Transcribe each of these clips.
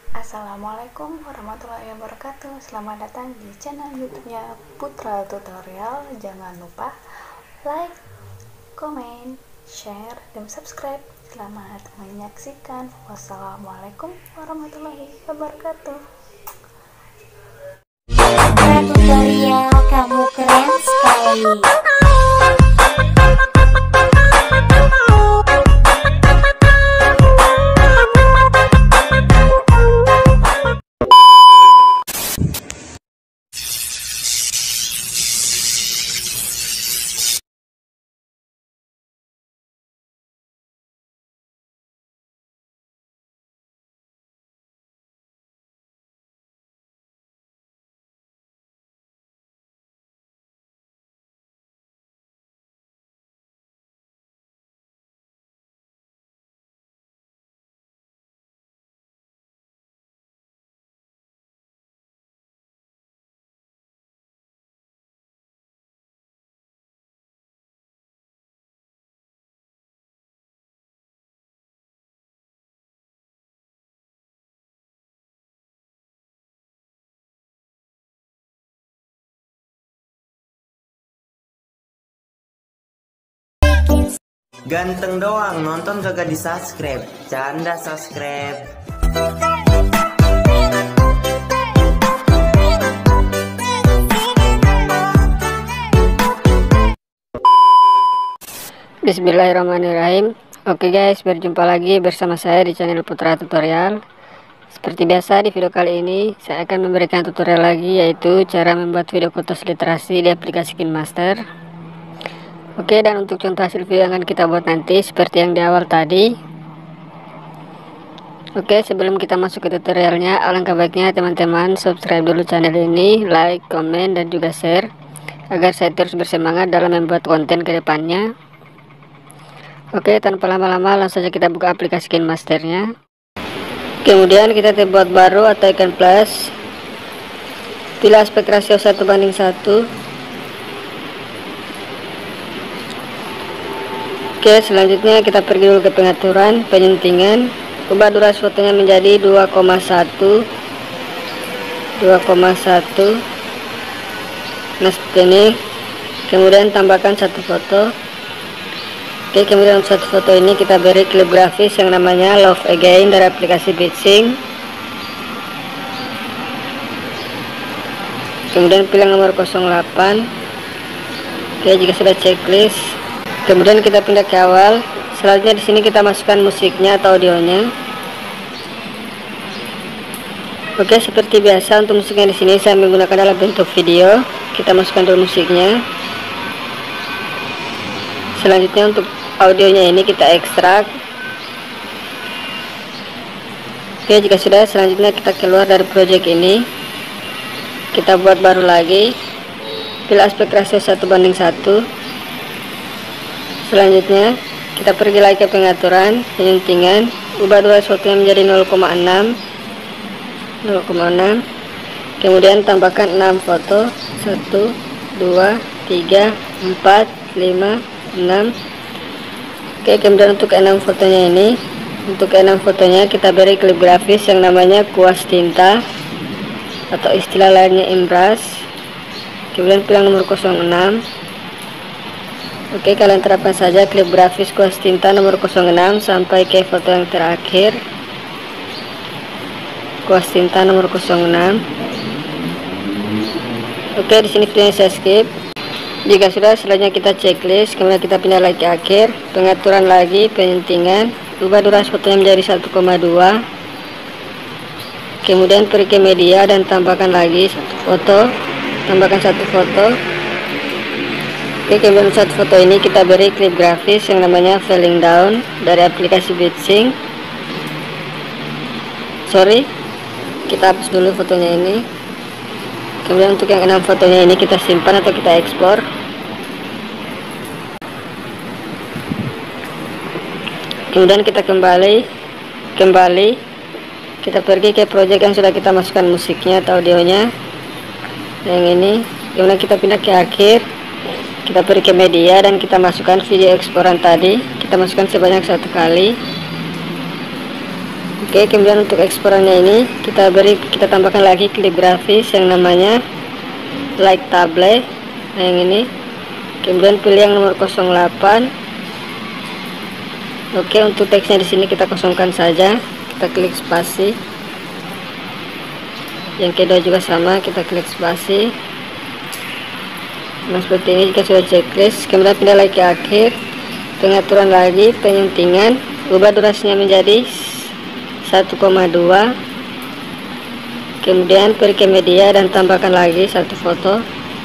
Assalamualaikum warahmatullahi wabarakatuh. Selamat datang di channel YouTube-nya Putra Tutorial. Jangan lupa like, komen, share, dan subscribe. Selamat menyaksikan. Wassalamualaikum warahmatullahi wabarakatuh. Putra Tutorial, kamu keren sekali. Ganteng doang, nonton kagak di subscribe. Canda subscribe. Bismillahirrahmanirrahim. Oke guys, berjumpa lagi bersama saya di channel Putra Tutorial. Seperti biasa, di video kali ini saya akan memberikan tutorial lagi, yaitu cara membuat video fotos literasi di aplikasi KineMaster. Oke, dan untuk contoh hasil video yang akan kita buat nanti seperti yang di awal tadi. Oke, sebelum kita masuk ke tutorialnya, alangkah baiknya teman-teman subscribe dulu channel ini, like, komen, dan juga share, agar saya terus bersemangat dalam membuat konten ke depannya. Oke, tanpa lama-lama langsung saja kita buka aplikasi KineMasternya. Kemudian kita buat baru atau icon plus, pilih aspek rasio 1:1. Oke, selanjutnya kita pergi dulu ke pengaturan penyuntingan, ubah durasi fotonya menjadi 2,1. Nah, seperti ini. Kemudian tambahkan satu foto. Oke, kemudian satu foto ini kita beri klip grafis yang namanya Love Again dari aplikasi Bitsync. Kemudian pilih nomor 08. Oke, jika sudah checklist, kemudian kita pindah ke awal. Selanjutnya di sini kita masukkan musiknya atau audionya. Oke, seperti biasa untuk musiknya di sini saya menggunakan dalam bentuk video. Kita masukkan dulu musiknya. Selanjutnya untuk audionya ini kita ekstrak. Oke, jika sudah, selanjutnya kita keluar dari project ini. Kita buat baru lagi. Pilih aspek rasio 1:1. Selanjutnya kita pergi lagi ke pengaturan penyuntingan, ubah durasi fotonya menjadi 0,6. Kemudian tambahkan 6 foto, 1, 2, 3, 4, 5, 6. Oke, kemudian untuk 6 fotonya ini, kita beri klip grafis yang namanya kuas tinta atau istilah lainnya airbrush. Kemudian pilih nomor 06. Oke, kalian terapkan saja klip grafis kuas tinta nomor 06 sampai ke foto yang terakhir. Kuas tinta nomor 06. Oke, di sini videonya saya skip. Jika sudah, selanjutnya kita checklist, kemudian kita pindah lagi ke akhir, pengaturan lagi, penyuntingan, ubah durasi fotonya menjadi 1,2. Kemudian pergi ke media dan tambahkan lagi satu foto. Oke, kemudian satu foto ini kita beri klip grafis yang namanya Falling Down dari aplikasi Bitsync. Kita hapus dulu fotonya ini. Kemudian untuk yang 6 fotonya ini kita simpan atau kita ekspor. Kemudian kita kembali, kita pergi ke project yang sudah kita masukkan musiknya atau audionya, yang ini. Kemudian kita pindah ke akhir. Kita pergi ke media dan kita masukkan video eksporan tadi. Kita masukkan sebanyak 1 kali. Oke, kemudian untuk eksporannya ini kita tambahkan lagi klip grafis yang namanya Light Table. Nah, yang ini. Kemudian pilih yang nomor 08. Oke, untuk teksnya di sini kita kosongkan saja. Kita klik spasi. Yang kedua juga sama, kita klik spasi. Nah, seperti ini jika sudah checklist. Kemudian pindah lagi ke akhir, pengaturan lagi, penyuntingan, ubah durasinya menjadi 1,2. Kemudian pergi ke media dan tambahkan lagi satu foto.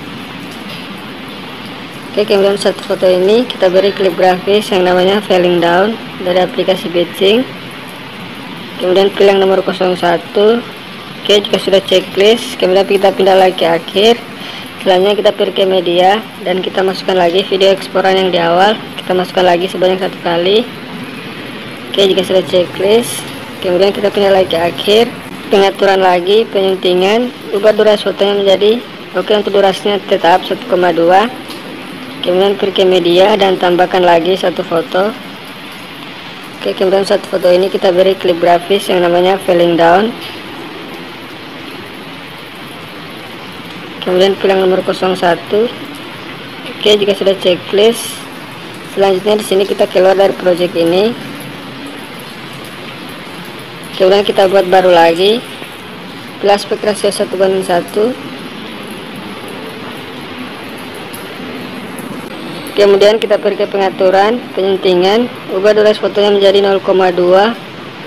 Oke, kemudian satu foto ini kita beri klip grafis yang namanya Falling Down dari aplikasi Bitsync. Kemudian pilih yang nomor 01. Oke, jika sudah checklist, kemudian kita pindah lagi ke akhir. Selanjutnya kita pergi ke media dan kita masukkan lagi video eksporan yang di awal. Kita masukkan lagi sebanyak 1 kali. Oke, jika sudah checklist, kemudian kita pindah lagi ke akhir, pengaturan lagi, penyuntingan, ubah durasi fotonya menjadi untuk durasinya tetap 1,2. Kemudian pergi ke media dan tambahkan lagi satu foto. Oke, kemudian satu foto ini kita beri klip grafis yang namanya Falling Down. Kemudian pilih nomor 01. Oke, jika sudah checklist, selanjutnya di sini kita keluar dari project ini. Kemudian kita buat baru lagi, pilih aspek rasio 1:1. Kemudian kita pergi ke pengaturan, penyuntingan, ubah durasi fotonya menjadi 0,2.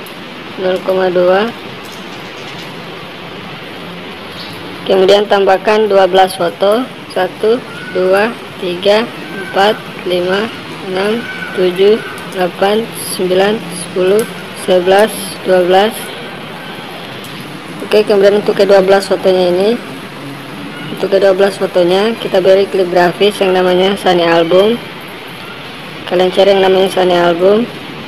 Kemudian tambahkan 12 foto, 1, 2, 3, 4, 5, 6, 7, 8, 9, 10, 11, 12. Oke, kemudian untuk ke-12 fotonya ini, untuk ke-12 fotonya kita beri klip grafis yang namanya Sunny Album. Kalian cari yang namanya Sunny Album.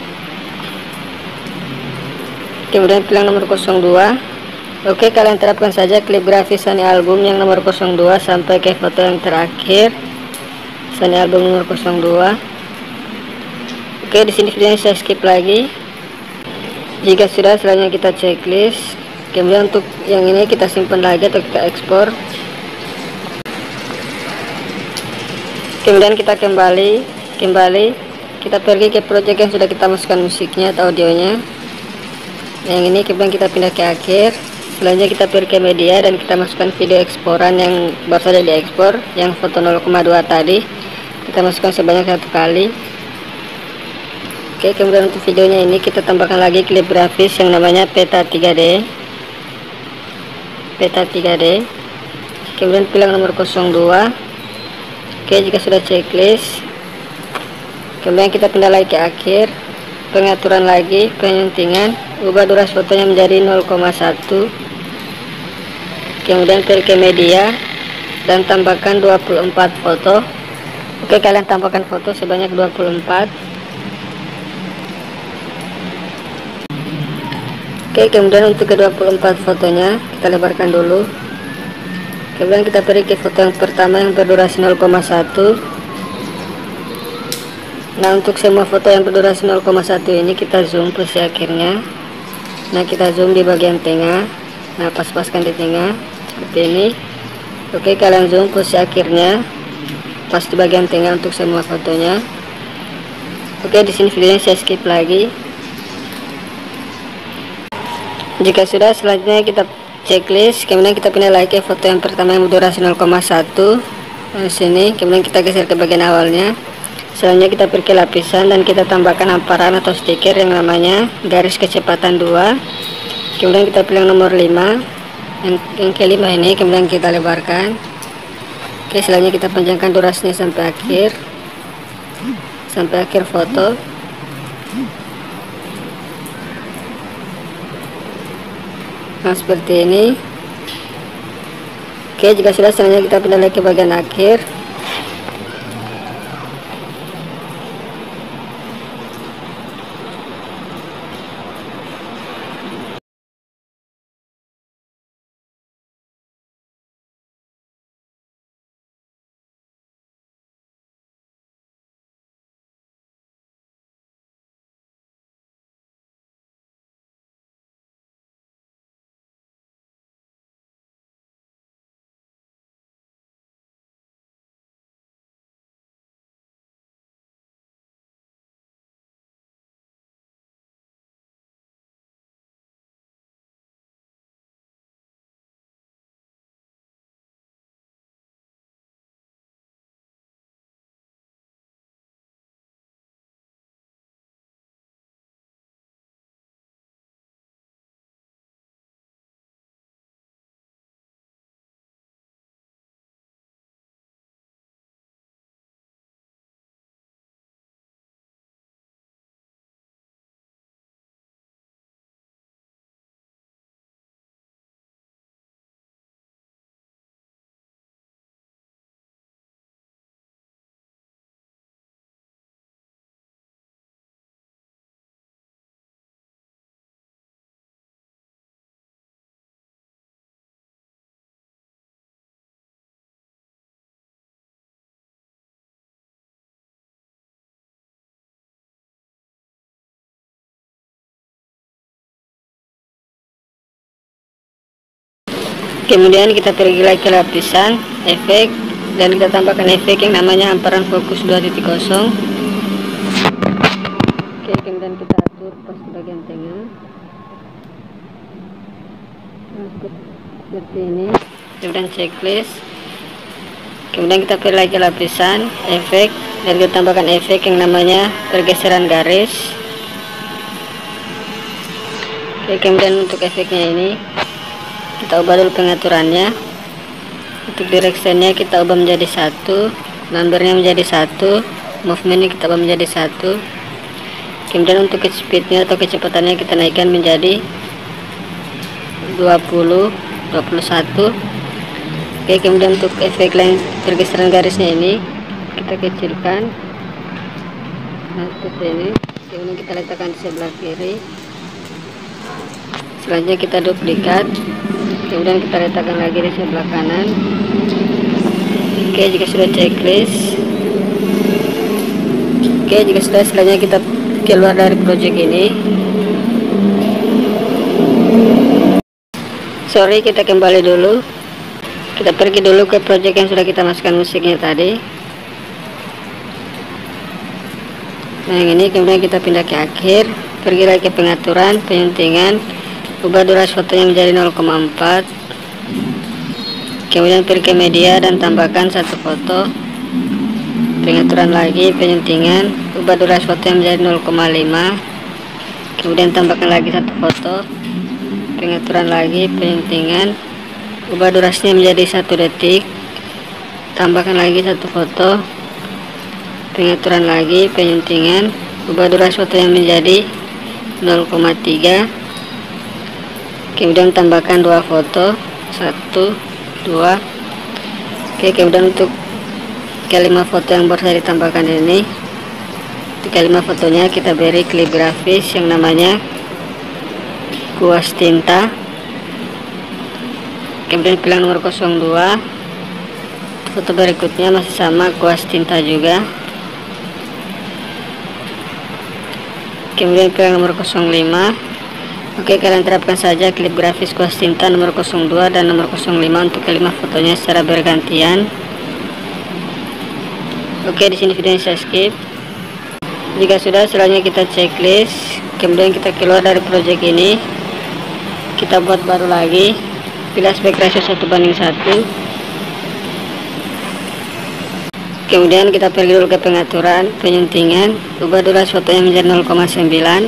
Kemudian pilih nomor 02. Oke, kalian terapkan saja klip grafis Sunny Album yang nomor 02 sampai ke foto yang terakhir. Sunny Album nomor 02. Oke, di sini videonya saya skip lagi. Jika sudah, selanjutnya kita checklist. Kemudian untuk yang ini kita simpan lagi atau kita ekspor. Kemudian kita kembali kita pergi ke project yang sudah kita masukkan musiknya atau audionya. Yang ini kemudian kita pindah ke akhir. Selanjutnya kita pergi ke media dan kita masukkan video eksporan yang baru saja diekspor, yang foto 0,2 tadi. Kita masukkan sebanyak 1 kali. Oke, kemudian untuk videonya ini kita tambahkan lagi klip grafis yang namanya Peta 3D. Kemudian pilih nomor 02. Oke, jika sudah checklist, kemudian kita pindah lagi ke akhir, pengaturan lagi, penyuntingan, ubah durasi fotonya menjadi 0,1. Kemudian pergi ke media dan tambahkan 24 foto. Oke, kalian tambahkan foto sebanyak 24. Oke, kemudian untuk ke-24 fotonya kita lebarkan dulu. Kemudian kita pergi ke foto yang pertama yang berdurasi 0,1. Nah, untuk semua foto yang berdurasi 0,1 ini kita zoom posisi akhirnya. Nah, kita zoom di bagian tengah. Nah, pas-paskan di tengah seperti ini. Oke, kalian zoom posisi akhirnya pas di bagian tengah untuk semua fotonya. Oke, di sini videonya saya skip lagi. Jika sudah, selanjutnya kita checklist. Kemudian kita pindah lagi ke foto yang pertama yang berdurasi 0,1 di sini. Kemudian kita geser ke bagian awalnya. Selanjutnya kita pergi ke lapisan dan kita tambahkan hamparan atau stiker yang namanya garis kecepatan 2. Kemudian kita pilih nomor 5, yang kelima ini. Kemudian kita lebarkan. Oke, selanjutnya kita panjangkan durasinya sampai akhir foto. Nah, seperti ini. Oke, jika sudah, selanjutnya kita pindah lagi ke bagian akhir. Kemudian kita pergi lagi ke lapisan efek dan kita tambahkan efek yang namanya hamparan fokus 2.0. Oke, kemudian kita atur pas di bagian tengah. Seperti ini. Kemudian checklist. Kemudian kita pergi lagi ke lapisan efek dan kita tambahkan efek yang namanya pergeseran garis. Oke, kemudian untuk efeknya ini kita ubah dulu pengaturannya. Untuk directionnya kita ubah menjadi 1, numbernya menjadi 1, movementnya kita ubah menjadi 1. Kemudian untuk speednya atau kecepatannya kita naikkan menjadi 20, 21. Oke, kemudian untuk efek line pergeseran garisnya ini kita kecilkan. Nah, seperti ini. Kemudian kita letakkan di sebelah kiri. Selanjutnya kita duplikat. Kemudian kita letakkan lagi di sebelah kanan. Oke, jika sudah checklist. Oke, jika sudah, selanjutnya kita keluar dari project ini. Sorry, kita kembali dulu. Kita pergi dulu ke project yang sudah kita masukkan musiknya tadi. Nah, yang ini kemudian kita pindah ke akhir, pergi lagi ke pengaturan, penyuntingan, ubah durasi fotonya menjadi 0,4. Kemudian pergi ke media dan tambahkan satu foto. Pengaturan lagi, penyuntingan, ubah durasi fotonya menjadi 0,5. Kemudian tambahkan lagi satu foto. Pengaturan lagi, penyuntingan, ubah durasinya menjadi 1 detik. Tambahkan lagi satu foto. Pengaturan lagi, penyuntingan, ubah durasi fotonya menjadi 0,3. Kemudian tambahkan 2 foto, 1, 2. Oke, kemudian untuk kelima foto yang baru saya ditambahkan ini, untuk kelima fotonya kita beri klip grafis yang namanya kuas tinta. Kemudian pilih nomor 02. Foto berikutnya masih sama, kuas tinta juga. Kemudian pilih nomor 05. Oke, kalian terapkan saja klip grafis kuas tinta nomor 02 dan nomor 05 untuk kelima fotonya secara bergantian. Oke, di sini videonya saya skip. Jika sudah, selanjutnya kita checklist. Kemudian kita keluar dari project ini. Kita buat baru lagi. Pilih aspek ratio 1:1. Kemudian kita pergi dulu ke pengaturan, penyuntingan, ubah durasi fotonya menjadi 0,9.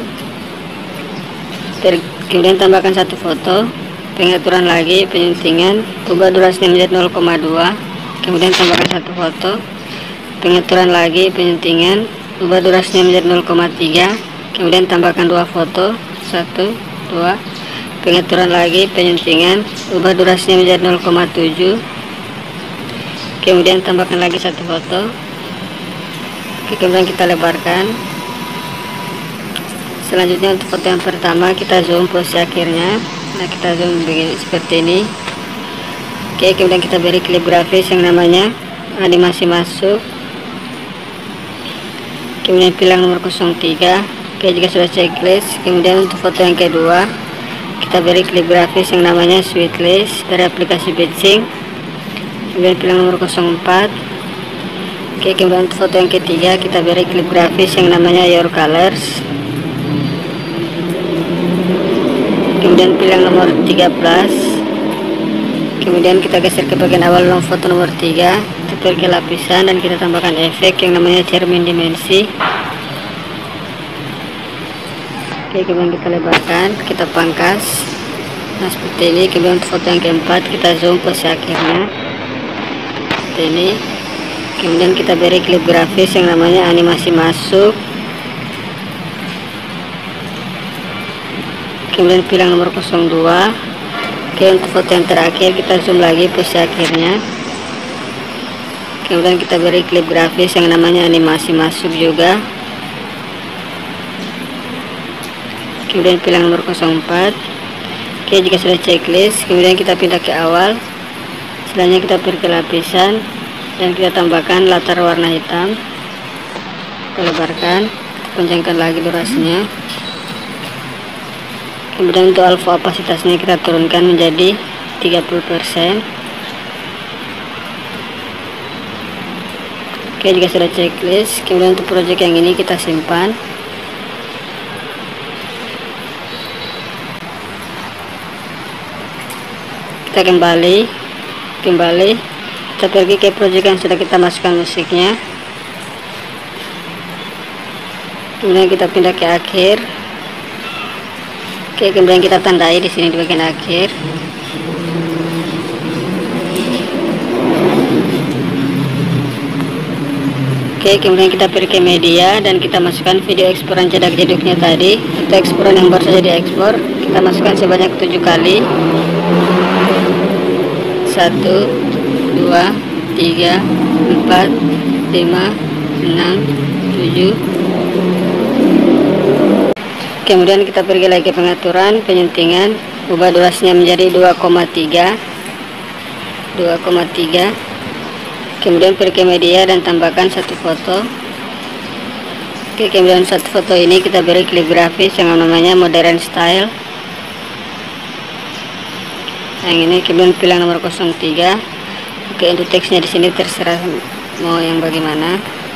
Kemudian tambahkan satu foto. Pengaturan lagi, penyuntingan, ubah durasinya menjadi 0,2. Kemudian tambahkan satu foto. Pengaturan lagi, penyuntingan, ubah durasinya menjadi 0,3. Kemudian tambahkan 2 foto, 1, 2. Pengaturan lagi, penyuntingan, ubah durasinya menjadi 0,7. Kemudian tambahkan lagi satu foto. Oke, kemudian kita lebarkan. Selanjutnya untuk foto yang pertama kita zoom posisi akhirnya. Nah, kita zoom begini seperti ini. Oke, kemudian kita beri klip grafis yang namanya animasi masuk. Kemudian pilih nomor 03. Oke, jika sudah checklist. Kemudian untuk foto yang kedua kita beri klip grafis yang namanya sweetlist dari aplikasi Bitsync. Kemudian pilih nomor 04. Oke, kemudian untuk foto yang ketiga kita beri klip grafis yang namanya your colors. Kemudian pilih nomor 13. Kemudian kita geser ke bagian awal dalam foto nomor 3. Kita pergi ke lapisan dan kita tambahkan efek yang namanya cermin dimensi. Oke, kemudian kita lebarkan, kita pangkas. Nah, seperti ini. Kemudian untuk foto yang keempat kita zoom posisi akhirnya seperti ini. Kemudian kita beri klip grafis yang namanya animasi masuk. Kemudian pilih nomor 02. Oke, untuk foto yang terakhir kita zoom lagi posisi akhirnya. Kemudian kita beri klip grafis yang namanya animasi masuk juga. Kemudian pilih nomor 04. Oke, jika sudah checklist, kemudian kita pindah ke awal. Selanjutnya kita pergi ke lapisan dan kita tambahkan latar warna hitam. Kita lebarkan, panjangkan lagi durasinya. Kemudian untuk alpha opasitasnya kita turunkan menjadi 30%. Oke, jika sudah checklist, kemudian untuk project yang ini kita simpan. Kita kembali, kita pergi ke project yang sudah kita masukkan musiknya. Kemudian kita pindah ke akhir. Oke, kemudian kita tandai di sini di bagian akhir. Oke, kemudian kita pergi ke media dan kita masukkan video eksporan cedak jeduknya tadi. Untuk eksporan yang baru saja diekspor, kita masukkan sebanyak 7 kali. 1, 2, 3, 4, 5, 6, 7. Kemudian kita pergi lagi ke pengaturan, penyentingan, ubah durasinya menjadi 2,3. Kemudian pergi ke media dan tambahkan satu foto. Oke, kemudian satu foto ini kita beri klip grafis yang namanya modern style. Yang ini kemudian pilih nomor 03. Oke, untuk teksnya di sini terserah mau yang bagaimana.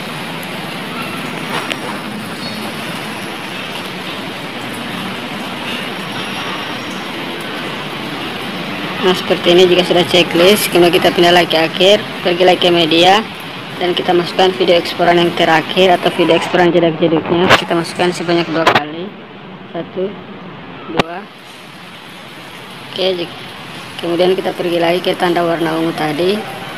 Nah, seperti ini jika sudah checklist. Kemudian kita pindah lagi ke akhir, pergi lagi ke media dan kita masukkan video eksporan yang terakhir atau video eksporan jedak-jeduknya. Kita masukkan sebanyak 2 kali. 1, 2. Oke, kemudian kita pergi lagi ke tanda warna ungu tadi.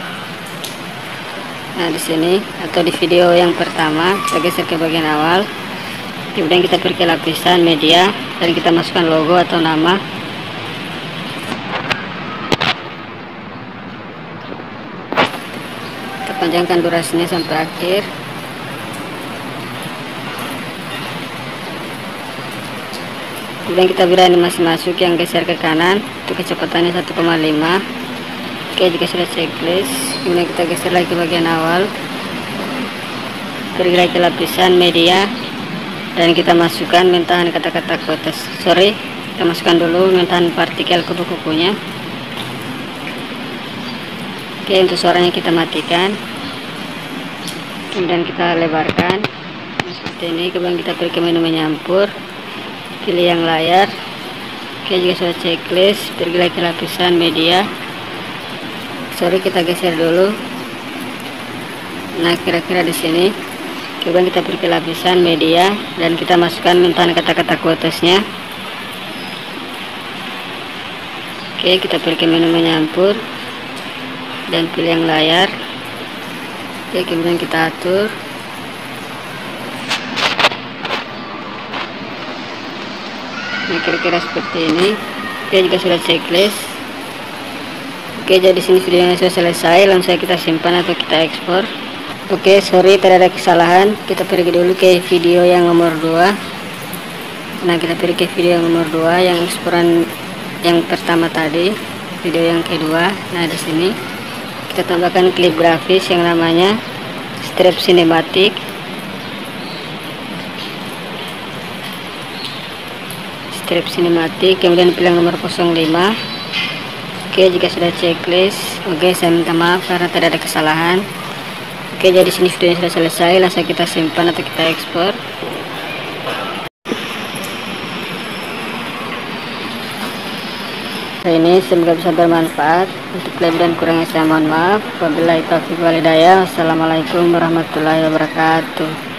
Nah, di sini atau di video yang pertama kita geser ke bagian awal. Kemudian kita pergi ke lapisan media dan kita masukkan logo atau nama. Panjangkan durasinya sampai akhir. Kemudian kita beri animasi masuk yang geser ke kanan untuk kecepatannya 1,5. Oke, jika sudah checklist, kemudian kita geser lagi ke bagian awal, pergi lagi ke lapisan media dan kita masukkan mentahan kata-kata quotes. Kita masukkan dulu mentahan partikel kupu-kupunya. Oke, untuk suaranya kita matikan. Kemudian kita lebarkan seperti ini. Kemudian kita pergi ke menu menyampur, pilih yang layar. Oke, jika sudah checklist, pergi lagi ke lapisan media. Kita geser dulu. Nah, kira-kira di sini. Kemudian kita pergi ke lapisan media dan kita masukkan mentahan kata-kata quotesnya. Oke, kita pergi ke menu menyampur dan pilih yang layar. Oke, kemudian kita atur. Nah, kira-kira seperti ini. Oke, jika sudah checklist. Oke, jadi sini videonya sudah selesai. Langsung kita simpan atau kita ekspor. Oke, tidak ada kesalahan. Kita pergi dulu ke video yang nomor 2. Nah, kita pergi ke video yang nomor 2 yang eksporan yang pertama tadi, video yang kedua. Nah, di sini kita tambahkan klip grafis yang namanya strip sinematik. Kemudian pilih nomor 05. Oke, jika sudah checklist. Oke, saya minta maaf karena tidak ada kesalahan. Oke, jadi sini videonya sudah selesai. Langsung kita simpan atau kita ekspor. Ini semoga bisa bermanfaat. Untuk lebih dan kurangnya saya mohon maaf. Wabillahi taufiq wal hidayah. Wassalamualaikum warahmatullahi wabarakatuh.